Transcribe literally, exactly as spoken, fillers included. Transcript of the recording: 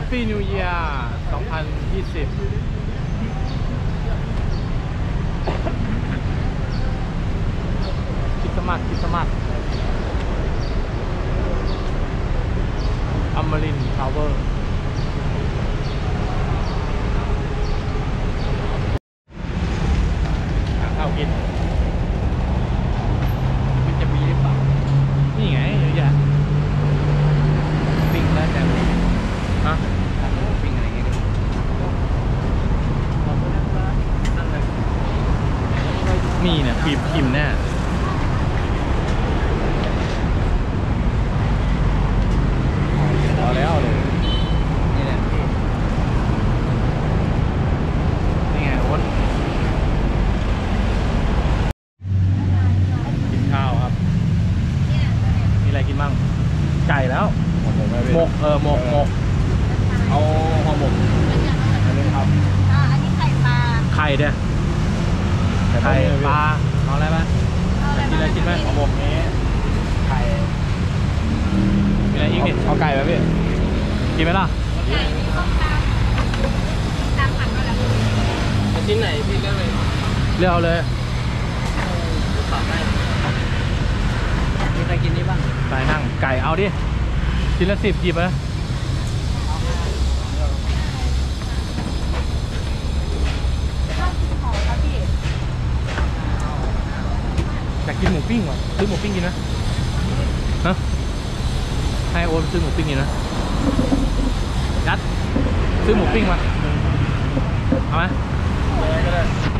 Happy New Year สองพันยี่สิบคริสต์มาสคริสต์มาสอมรินทร์ทาวเวอร์หาข้าวกินมันจะมีหรือเปล่านี่ไงเยอะแยะปิ้งแล้วแต่ฮะปิ้งอะไรเงี้ยมีเนี่ยพิมพิมแน่พอแล้วเลยนี่แหละพี่นี่ไงโอ๊ตกินข้าวครับมีอะไรกินบ้างไก่แล้วหมกเออหมกหมกเอาห่อหมกอันนี้ครับอันนี้ไข่ปลาไข่เด้อไข่ปลาเอาอะไรบ้างกินอะไรกินไหมห่อหมกนี้ไข่มีอะไรอีกดิเอาไก่ไหมพี่กินไหมล่ะไก่นี่ต้องตามตามผัดมาแล้วชิ้นไหนพี่เลือกเลยเลือกเอาเลยขอให้มีใครกินนี้บ้างไก่นั่งไก่เอาดิชิ้นละสิบหยิบเลยอยากกินหมูปิ้งว่ะซื้อหมูปิ้งกินนะฮะให้โอนซื้อหมูปิ้งกินนะยัดซื้อหมูปิ้งมาเอาไหมก็ได้